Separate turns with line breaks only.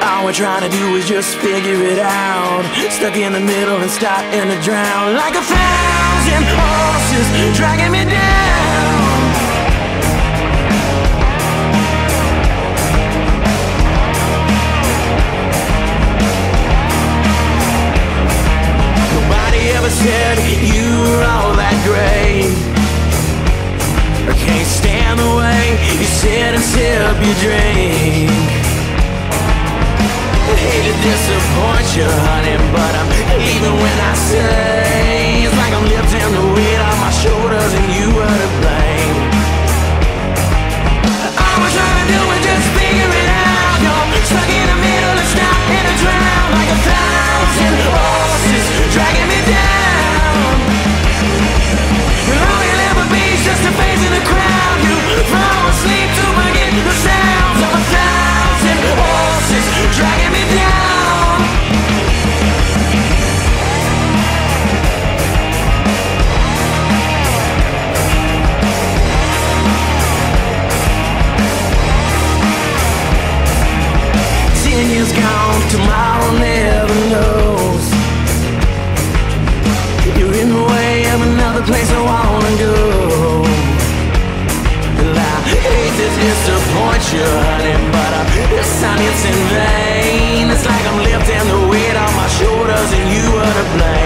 All we're trying to do is just figure it out. Stuck in the middle and starting to drown. Like 1,000 horses dragging me down. Nobody ever said you were all that great. I can't stand the way you sit and sip your drink. Hate to disappoint you, honey, but I'm even when I say it's like I'm lifting the weight off my shoulders and you were to blame. All we're trying to do is just figure it out. You're stuck in the middle and starting to drown. Like 1,000 horses dragging me down. And all you'll ever be is just a face in the crowd. You fall asleep to forget the sounds of 1,000 horses dragging me down. Ten years gone, tomorrow never knows. You're in the way of another place I wanna go. Well, I hate to disappoint you, honey, but this time it's in vain. It's like I'm lifting the weight off my shoulders and you were to blame.